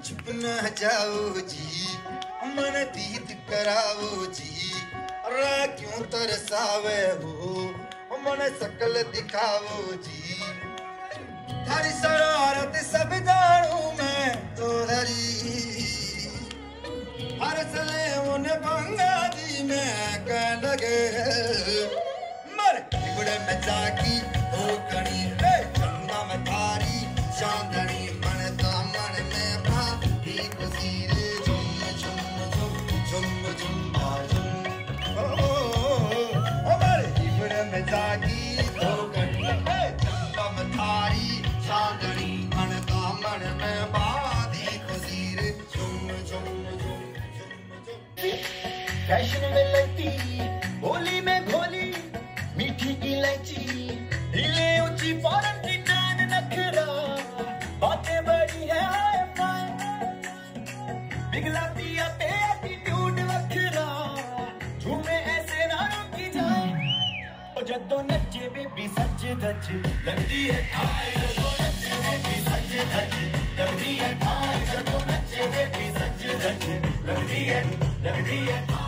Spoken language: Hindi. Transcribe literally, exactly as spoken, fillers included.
चुप न जाओ जी, मन दीद कराओ जी, रा क्यों तरसावे हो, मन शकल दिखाओ जी। थारी शरारत सब जानू मैं तो धरी, हर सले उन्हें भंगा जी में कह लगे, मर टिकड़े में जाकी हो कणी है, चंदा में थारी चांदनी, मन दामन में भाती कुसीर, झुम झुम झुम झुम झुम झुम, ओ मर टिकड़े में जाकी हो कणी है, चंदा में थारी चांदनी, मन दामन में भाती कुसीर, झुम झुम झुम झुम झुम। फैशन में लगती होली में घोली मीठी इलायची, हिले ऊंची फॉरन की जान नखरा, बातें बड़ी है हाय फाय, पिघलाती आते एटीट्यूड वखरा, झूमे ऐसे ना रुकी जाए, और जद्दों नच्चे बेबी सच धज लगती है ठाई, जद्दों नच्चे बेबी सच धज लगती है ठाई, जद्दों नच्चे बेबी सच धज लगती है लगती है।